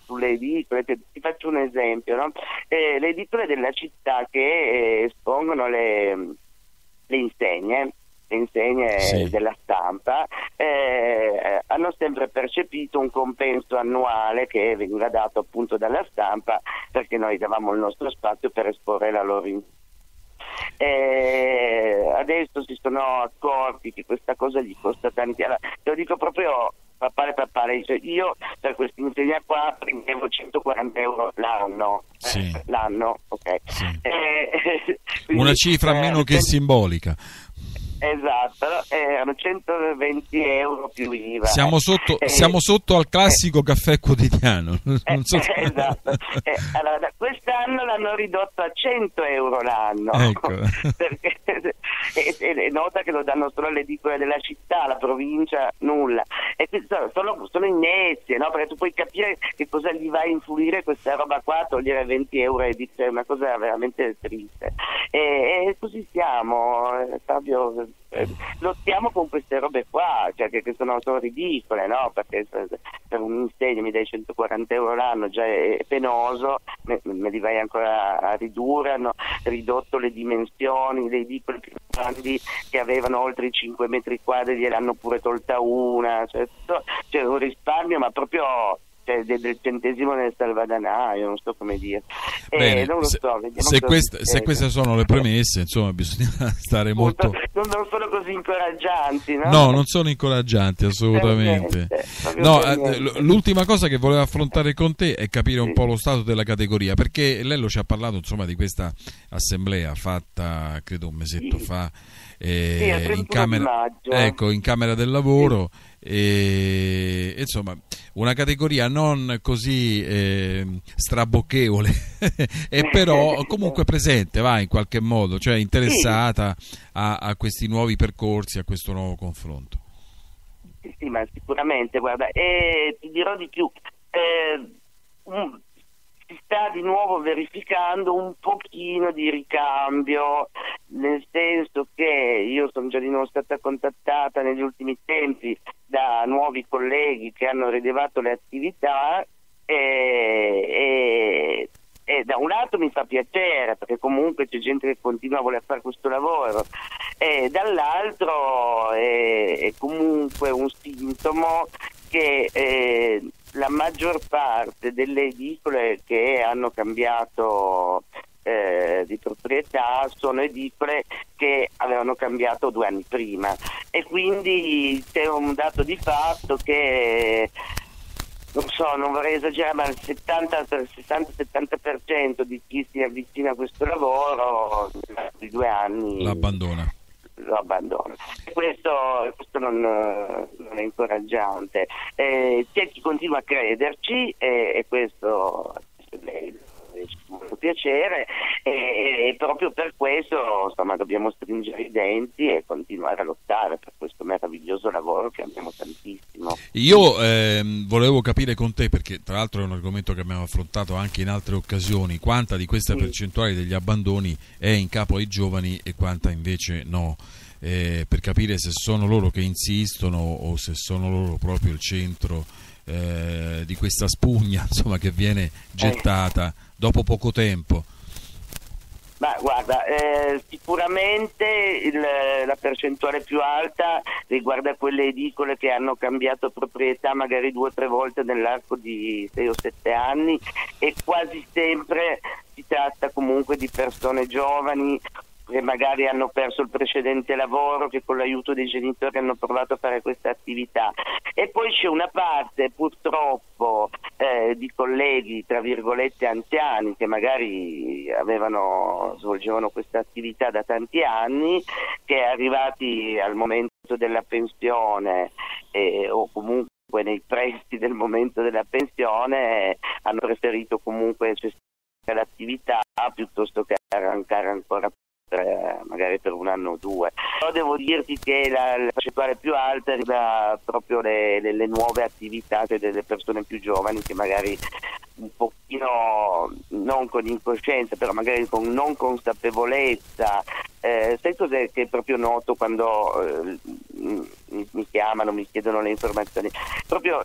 sulle edicole. Ti faccio un esempio, no? Le edicole della città che espongono le insegne Sì. della stampa, hanno sempre percepito un compenso annuale che veniva dato appunto dalla stampa, perché noi davamo il nostro spazio per esporre la loro adesso si sono accorti che questa cosa gli costa tanti. Allora, te lo dico proprio papale, cioè io per questa insegna qua prendevo 140 euro l'anno. Sì. L'anno, ok. Sì. Quindi, Una cifra meno che simbolica. Esatto, erano 120 euro più IVA. Siamo sotto al classico caffè quotidiano. Non so se... Esatto. Allora, quest'anno l'hanno ridotto a 100 euro l'anno. Ecco. Perché nota che lo danno solo alle edicole della città, la provincia nulla. E quindi sono inezie, no? Perché tu puoi capire che cosa gli va a influire questa roba qua, togliere 20 euro è una cosa veramente triste. E così siamo, Fabio. Lottiamo con queste robe qua, cioè che sono ridicole, no? Perché per un impegno mi dai 140 euro l'anno, già è penoso, me li vai ancora a ridurre. Hanno ridotto le dimensioni dei edicoli più grandi che avevano oltre i 5 metri quadri, gliel'hanno pure tolta una, cioè un risparmio, ma proprio del centesimo nel salvadanaio, non so come dire. Bene, non lo so, se queste sono le premesse, insomma, bisogna stare molto... Non sono così incoraggianti, no? No, non sono incoraggianti, assolutamente. No, l'ultima cosa che volevo affrontare con te è capire un po' lo stato della categoria, perché Lello ci ha parlato, insomma, di questa assemblea fatta, credo, un mesetto fa, in Camera del Lavoro. E insomma una categoria non così strabocchevole e però comunque presente, va, in qualche modo, cioè interessata a questi nuovi percorsi, a questo nuovo confronto. Sì, ma sicuramente, guarda, ti dirò di più, si sta di nuovo verificando un pochino di ricambio, nel senso che io sono già di nuovo stata contattata negli ultimi tempi da nuovi colleghi che hanno rilevato le attività e da un lato mi fa piacere, perché comunque c'è gente che continua a voler fare questo lavoro, e dall'altro è comunque un sintomo che la maggior parte delle edicole che hanno cambiato di proprietà sono edicole che avevano cambiato 2 anni prima, e quindi c'è un dato di fatto che non vorrei esagerare, ma il 60-70% di chi si avvicina a questo lavoro di 2 anni lo abbandona. Questo non è incoraggiante. C'è chi continua a crederci e questo ci fa molto piacere, e proprio per questo, insomma, dobbiamo stringere i denti e continuare a lottare per questo meraviglioso lavoro che amiamo tantissimo. Io volevo capire con te, perché tra l'altro è un argomento che abbiamo affrontato anche in altre occasioni, quanta di questa percentuale degli abbandoni è in capo ai giovani e quanta invece no, per capire se sono loro che insistono o se sono loro proprio il centro di questa spugna, insomma, che viene gettata dopo poco tempo. Ma guarda, sicuramente la percentuale più alta riguarda quelle edicole che hanno cambiato proprietà magari 2 o 3 volte nell'arco di 6 o 7 anni, e quasi sempre si tratta comunque di persone giovani che magari hanno perso il precedente lavoro, che con l'aiuto dei genitori hanno provato a fare questa attività. E poi c'è una parte purtroppo di colleghi tra virgolette anziani che magari svolgevano questa attività da tanti anni, che arrivati al momento della pensione o comunque nei pressi del momento della pensione hanno preferito comunque cessare l'attività piuttosto che arrancare ancora magari per 1 anno o 2. Però devo dirti che la percentuale più alta riguarda proprio le nuove attività, cioè delle persone più giovani che magari un pochino, non con incoscienza, però magari con non consapevolezza. Sai cos'è che è proprio noto quando mi chiamano, mi chiedono le informazioni, proprio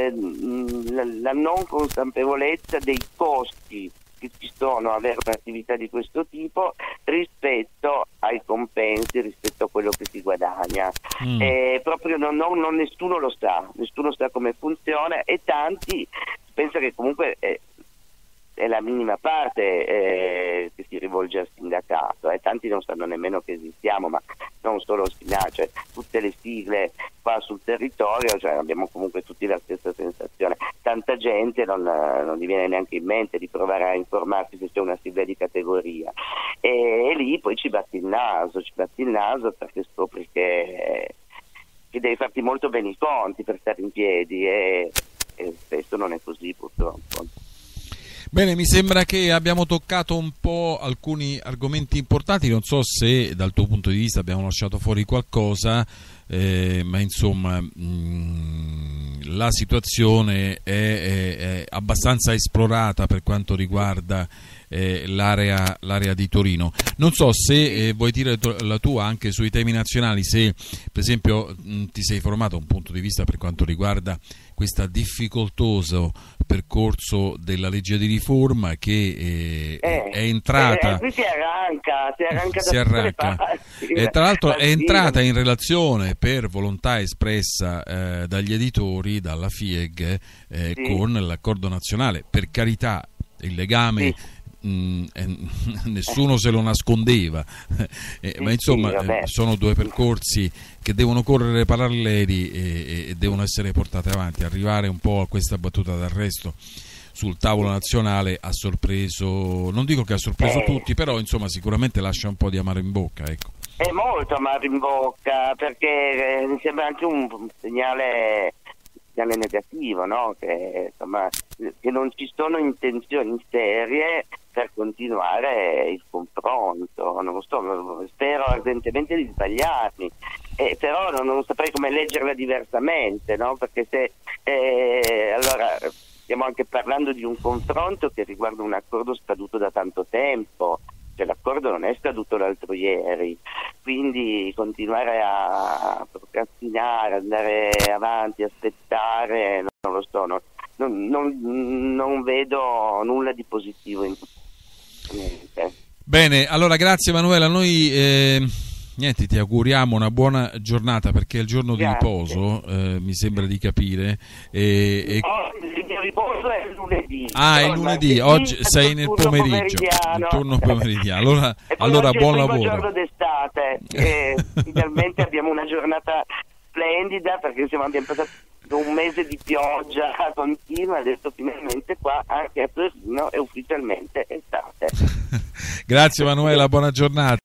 la non consapevolezza dei costi che ci sono a avere un'attività di questo tipo rispetto ai compensi, rispetto a quello che si guadagna. Proprio nessuno lo sa come funziona, e tanti pensa che comunque è la minima parte che si rivolge al sindacato, tanti non sanno nemmeno che esistiamo, ma non solo il sindacato, cioè tutte le sigle qua sul territorio, cioè abbiamo comunque tutti la stessa sensazione. Tanta gente non gli viene neanche in mente di provare a informarsi se c'è una sigla di categoria, e lì poi ci batti il naso perché scopri che devi farti molto bene i conti per stare in piedi, e spesso non è così, purtroppo. Bene, mi sembra che abbiamo toccato un po' alcuni argomenti importanti, non so se dal tuo punto di vista abbiamo lasciato fuori qualcosa, ma insomma la situazione è abbastanza esplorata per quanto riguarda l'area di Torino. Non so se vuoi dire la tua anche sui temi nazionali, se per esempio ti sei formato un punto di vista per quanto riguarda questo difficoltoso percorso della legge di riforma che è entrata qui si arranca e tra l'altro è entrata in relazione per volontà espressa dagli editori, dalla FIEG, con l'accordo nazionale. Per carità, il legame nessuno se lo nascondeva, ma insomma sono due percorsi che devono correre paralleli e devono essere portati avanti. Arrivare un po' a questa battuta d'arresto sul tavolo nazionale ha sorpreso, non dico che ha sorpreso tutti, però insomma sicuramente lascia un po' di amaro in bocca, ecco. È molto amaro in bocca, perché mi sembra anche un segnale negativo, no? Che insomma che non ci sono intenzioni serie per continuare il confronto. Non lo so, spero ardentemente di sbagliarmi, però non saprei come leggerla diversamente, no? Perché se allora stiamo anche parlando di un confronto che riguarda un accordo scaduto da tanto tempo, cioè l'accordo non è scaduto l'altro ieri, quindi continuare a procrastinare, andare avanti, aspettare, non lo so, non vedo nulla di positivo in niente. Bene, allora grazie Emanuela, noi niente, ti auguriamo una buona giornata, perché è il giorno di riposo, mi sembra di capire. Il mio riposo è il lunedì. È il lunedì, oggi sei nel pomeriggio, il turno pomeridiano. Allora buon lavoro. È il giorno d'estate, finalmente abbiamo una giornata splendida, perché abbiamo passato un mese di pioggia continua, adesso finalmente qua anche a Torino è ufficialmente estate. Grazie Emanuela, buona giornata.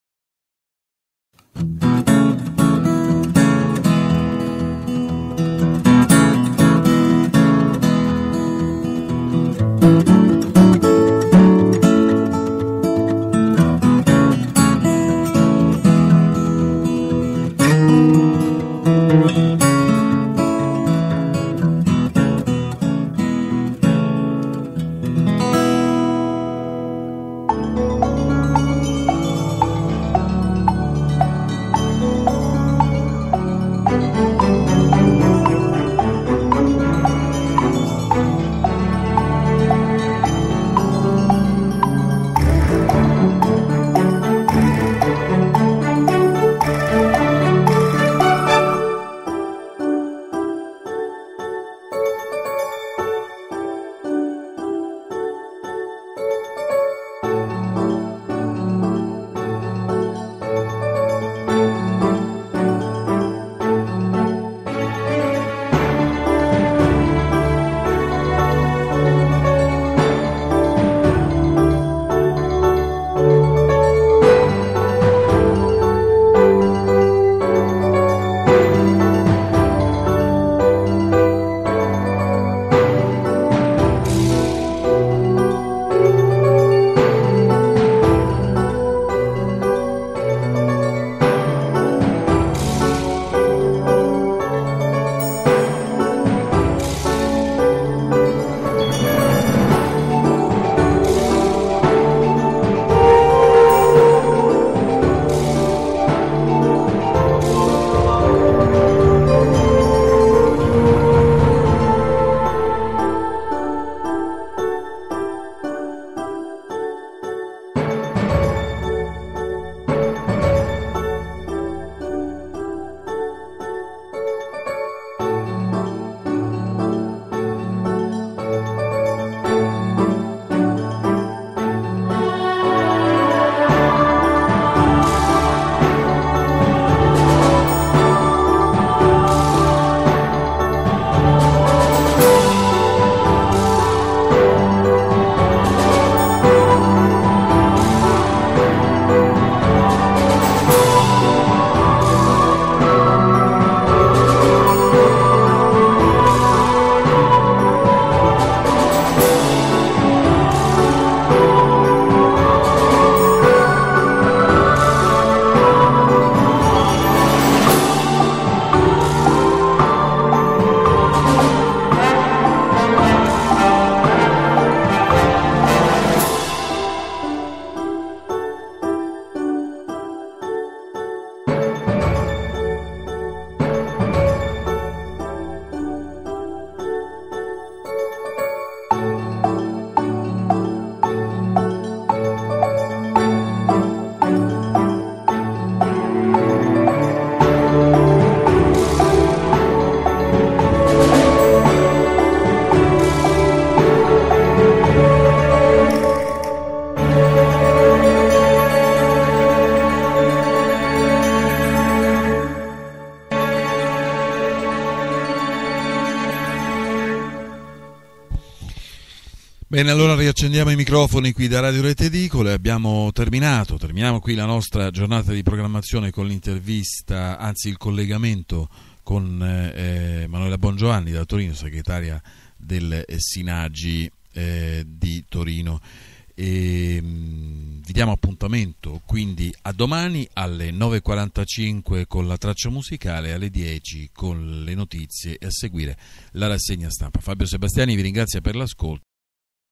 Bene, allora riaccendiamo i microfoni qui da Radio Rete Edicole, abbiamo terminiamo qui la nostra giornata di programmazione con l'intervista, anzi il collegamento con Manuela Bongiovanni da Torino, segretaria del Sinagi di Torino. E vi diamo appuntamento quindi a domani alle 9.45 con la traccia musicale, alle 10 con le notizie e a seguire la rassegna stampa. Fabio Sebastiani vi ringrazia per l'ascolto.